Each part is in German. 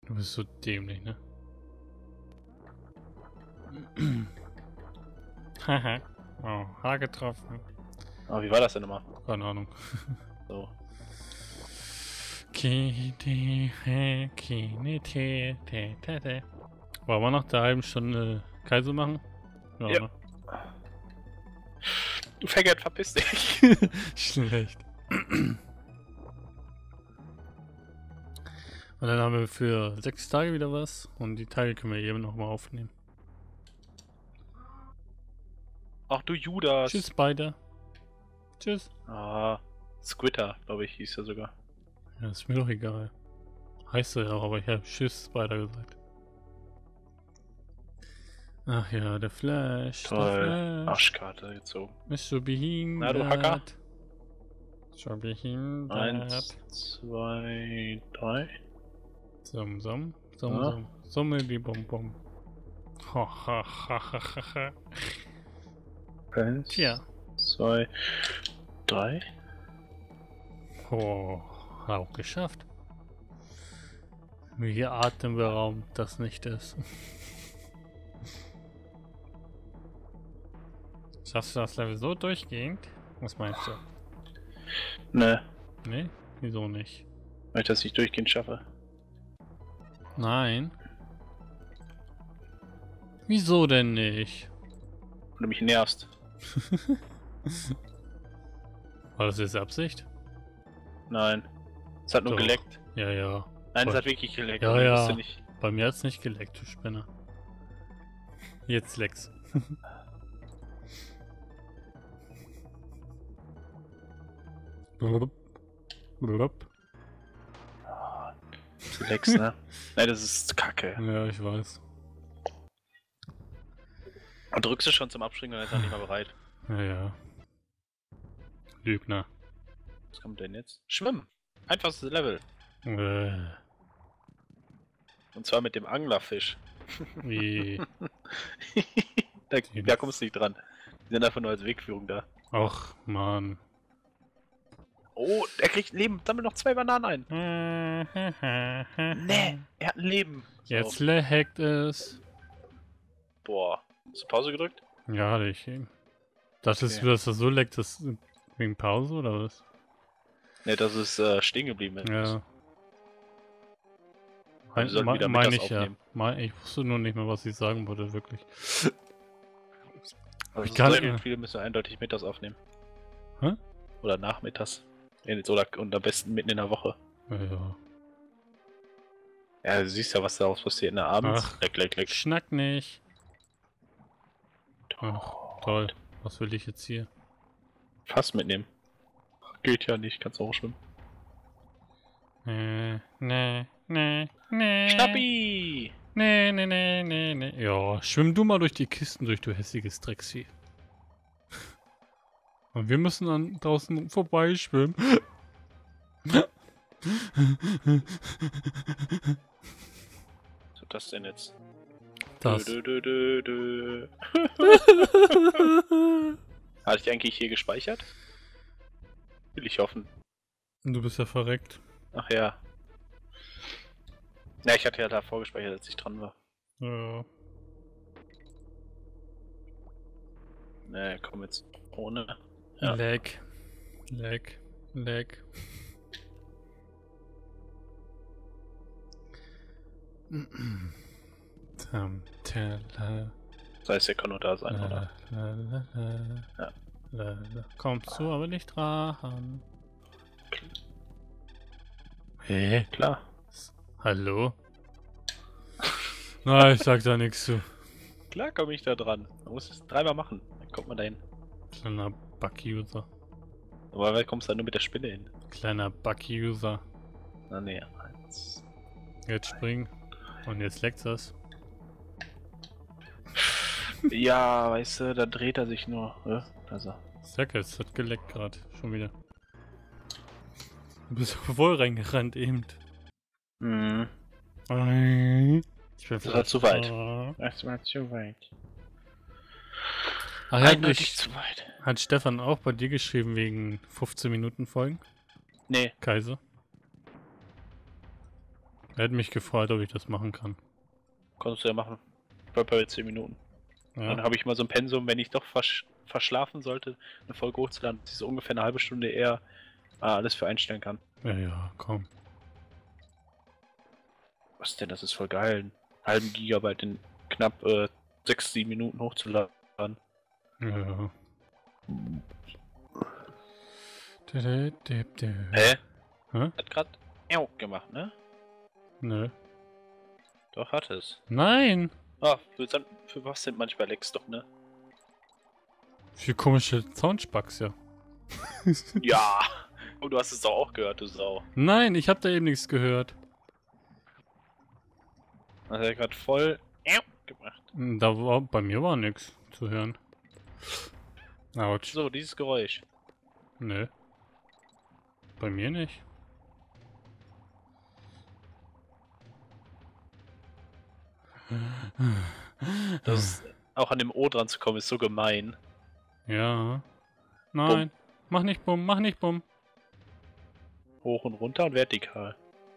Du bist so dämlich, ne? Haha. Oh, Haar getroffen. Aber wie war das denn nochmal? Keine Ahnung. So. Wollen wir nach der halben Stunde Kaiser machen? Ja, Ja. ne? Du Faggot, verpiss dich! Schlecht. Und dann haben wir für 6 Tage wieder was und die Tage können wir eben nochmal aufnehmen. Ach du Judas! Tschüss beide. Tschüss. Ah, Squitter, glaube ich, hieß er sogar. Ja, ist mir doch egal. Heißt er ja auch, aber ich habe Tschüss Spider gesagt. Ach ja, der Flash. Toll. Der Flash. Arschkarte gezogen. Bist du behindert? Na, du Hacker? Schon behindert. 1, 2, 3. Summ. Ja. Summe die Bum. Ha. 1, Tja. 2, 3. Oh, auch geschafft. Wie atemberaubend das nicht ist. Schaffst du das Level so durchgehend? Was meinst du? Ne, Nee? Wieso nicht? weil ich das nicht durchgehend schaffe. Nein. Wieso denn nicht? Und du mich nervst. War das jetzt Absicht? Nein. Es hat nur Doch. geleckt. Ja. Nein, es Voll. hat wirklich geleckt. Ja, und ich ja. wusste nicht. Bei mir hat's nicht geleckt, du Spinner. Jetzt leck's. Blub. Du leckst, ne? Nein, das ist kacke. Ja, ich weiß. Und drückst du schon zum Abspringen, dann ist er nicht mal bereit. Ja. Lügner. Was kommt denn jetzt? Schwimmen! Einfachstes Level. Und zwar mit dem Anglerfisch. Wie. Da kommst du nicht dran. Die sind einfach nur als Wegführung da. Och, Mann. Oh, er kriegt ein Leben. Sammel noch 2 Bananen ein. Nee, er hat ein Leben. So. Jetzt leckt es. Boah. Hast du Pause gedrückt? Ja, hatte ich eben. Dachtest Okay. du, dass das so leckt, das wegen Pause oder was? Ne, dass es stehen geblieben ist. Ja. Wir sollten wieder Meine mittags ich ja. aufnehmen. Ich wusste nur nicht mehr, was ich sagen wollte, wirklich. Also Ich kann- solche Spiele müssen wir eindeutig mittags aufnehmen. Hä? Oder nachmittags. Oder und am besten mitten in der Woche. Ja. Ja, du siehst ja, was daraus passiert. Ne, abends. Ach. Leck. Schnack nicht. Ach, toll. Was will ich jetzt hier? Fast mitnehmen. Geht ja nicht, kannst auch schwimmen. Nee. Schnappi! Nee. Ja, schwimm du mal durch die Kisten durch, du hässliches Drecksvieh. Und wir müssen dann draußen vorbeischwimmen. Was ist das denn jetzt? Das. Dö. Hatte ich eigentlich hier gespeichert? Will ich hoffen. Du bist ja verreckt. Ach ja. Ja, ich hatte ja da vorgespeichert, als ich dran war. Ja. Ne, komm jetzt. Ohne. Ja. Leck. Teller. Das heißt, er kann nur da sein, oder? Ja. Kommst du aber nicht dran. Hä? Klar. Hallo? Nein, ich sag da nichts zu. Klar komme ich da dran. Man muss es 3-mal machen. Dann kommt man da hin. Kleiner Bug-User. Aber weil kommst du dann nur mit der Spinne hin? Kleiner Bug-User. Na ne, 1. Jetzt springen. Und jetzt leckt das. Ja, weißt du, da dreht er sich nur. Da ist er. Sag jetzt, hat geleckt gerade. Schon wieder. Du bist voll reingerannt eben. Mhm. Ich bin Das war zu weit. Ah. Das war zu weit. Ach ja, Eindeutig zu weit. hat Stefan auch bei dir geschrieben wegen 15 Minuten Folgen? Nee, Kaiser? Er hat mich gefreut, ob ich das machen kann. Konntest du ja machen. Bei 10 Minuten. Ja. Dann habe ich mal so ein Pensum, wenn ich doch verschlafen sollte, eine Folge hochzuladen, dass ich so ungefähr eine halbe Stunde eher alles für einstellen kann. Ja, komm. Was denn, das ist voll geil. Einen halben Gigabyte in knapp 6, 7 Minuten hochzuladen. Ja. Hä? Hä? Hat grad gemacht, ne? Nö. Doch, hat es. Nein! Ah, für was sind manchmal Lecks doch, ne? Für komische Soundspucks, ja. Ja! Oh, du hast es doch auch gehört, du Sau. Nein, ich hab da eben nichts gehört. Hat er gerade voll gemacht. Da war, bei mir war nichts zu hören. Autsch. So, dieses Geräusch. Nö. Bei mir nicht. Das auch an dem O dran zu kommen, ist so gemein. Ja. Nein. Mach nicht bumm, mach nicht bumm. Hoch und runter und vertikal.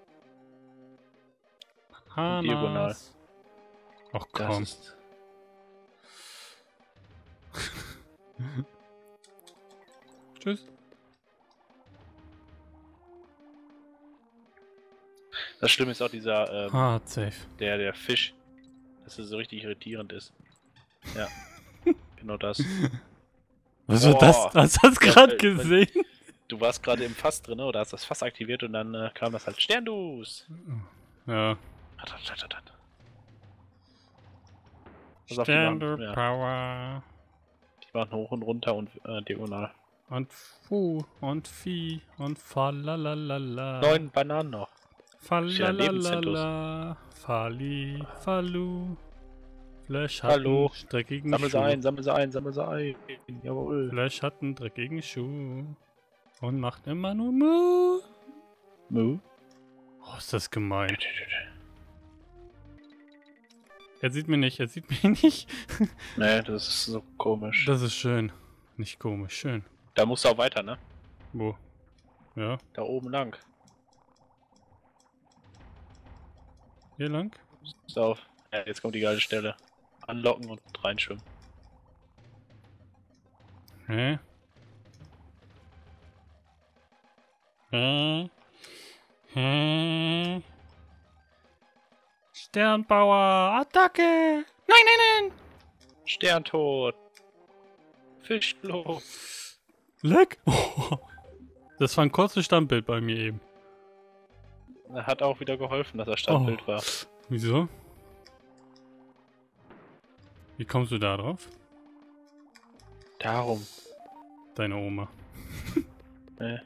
Und diagonal. Hanas. Ach Das komm. ist... Tschüss. Das Schlimme ist auch dieser, Hard safe. der Fisch, dass er so richtig irritierend ist. Ja. Genau das. Was war das? Hast du das gerade gesehen? Du warst gerade im Fass drin, oder hast das Fass aktiviert und dann kam das halt Sterndus. Ja. Pass auf, Standard die Power. machen hoch und runter und diagonal. Und Fu und Vieh und Falalala. 9 Bananen noch. Falalala. Fali. Falu. Flash hat Hallo. einen dreckigen Sammel Schuh. sie ein, sammel sie ein, sammel sie ein. Jawohl. Flash hat einen dreckigen Schuh. Und macht immer nur Mu. Mu. Oh, ist das gemein. Er sieht mich nicht, er sieht mich nicht. Nee, das ist so komisch. Das ist schön. Nicht komisch, schön. Da musst du auch weiter, ne? Wo? Ja, Da oben lang. hier lang? Pass auf. Ja, jetzt kommt die geile Stelle. Anlocken und reinschwimmen. Hä? Hä? Hä? Sternbauer, Attacke! Nein, nein, nein! Sterntod. Fischklo. Leck! Oh, das war ein kurzes Standbild bei mir eben. Hat auch wieder geholfen, dass er Standbild war. Wieso? Wie kommst du da drauf? Darum. Deine Oma. Ne.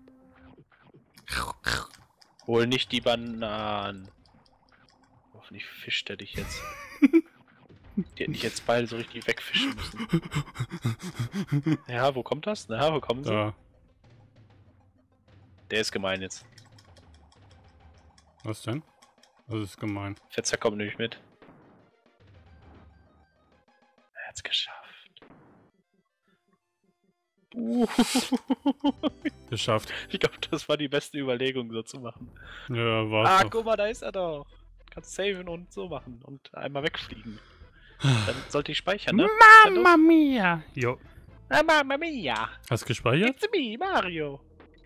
Hol nicht die Bananen. Hoffentlich fischt er dich jetzt. Die hätten dich jetzt beide so richtig wegfischen müssen. Ja, wo kommt das? Na, wo kommen sie? Da. Der ist gemein jetzt. Was denn? Das ist gemein. Fetzer kommt nämlich mit. Er hat's geschafft. Geschafft. Ich glaube, das war die beste Überlegung, so zu machen. Ja, war's doch. Guck mal, da ist er doch. Kannst saven und so machen und einmal wegfliegen. Dann sollte ich speichern, ne? Mamma mia! Jo. Mamma mia! Hast du gespeichert? It's me, Mario!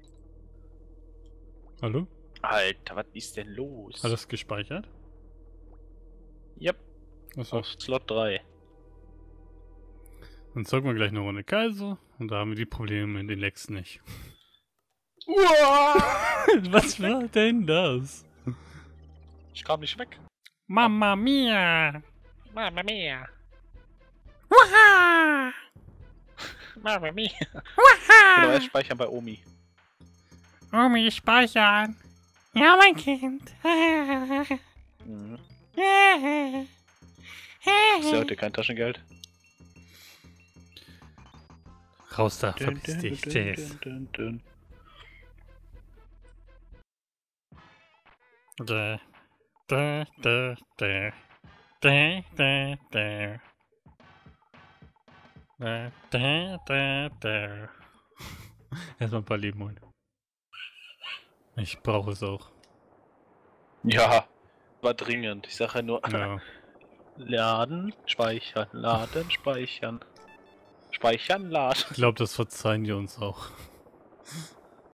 Hallo? Alter, was ist denn los? Hat das gespeichert? Yep, Achso. auf Slot 3. Dann zocken wir gleich eine Runde Kaiser und da haben wir die Probleme mit den Lecks nicht. Was war denn das? Ich kam nicht weg. Mamma mia! Mamma mia! Waha! Mamma mia! Waha! Genau, erst speichern bei Omi. Omi, speichern! Ja, mein Kind! Mhm. Ist ja heute kein Taschengeld. Raus da, verpiss dich, Chase. Da, da, da, da. Da, da, da. Da, da, da, da. Erstmal ein paar Leben holen. Ich brauche es auch. Ja, war dringend. Ich sage ja nur Ja. laden, speichern, laden, speichern. Speichern, laden. Ich glaube, das verzeihen die uns auch.